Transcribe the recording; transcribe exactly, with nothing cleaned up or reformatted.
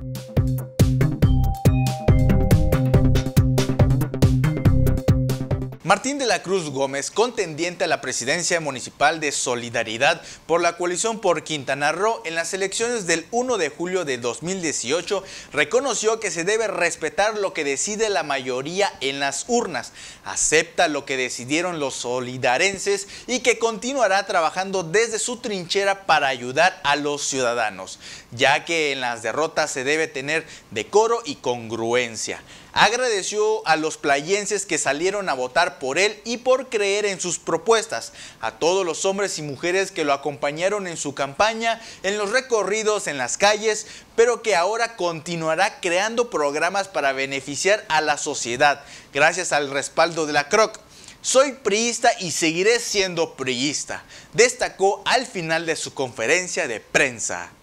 Martín de la Cruz Gómez, contendiente a la presidencia municipal de Solidaridad por la coalición por Quintana Roo en las elecciones del primero de julio de dos mil dieciocho, reconoció que se debe respetar lo que decide la mayoría en las urnas, acepta lo que decidieron los solidarenses y que continuará trabajando desde su trinchera para ayudar a los ciudadanos, ya que en las derrotas se debe tener decoro y congruencia. Agradeció a los playenses que salieron a votar por él y por creer en sus propuestas, a todos los hombres y mujeres que lo acompañaron en su campaña, en los recorridos en las calles, pero que ahora continuará creando programas para beneficiar a la sociedad, gracias al respaldo de la C R O C. Soy priista y seguiré siendo priista, destacó al final de su conferencia de prensa.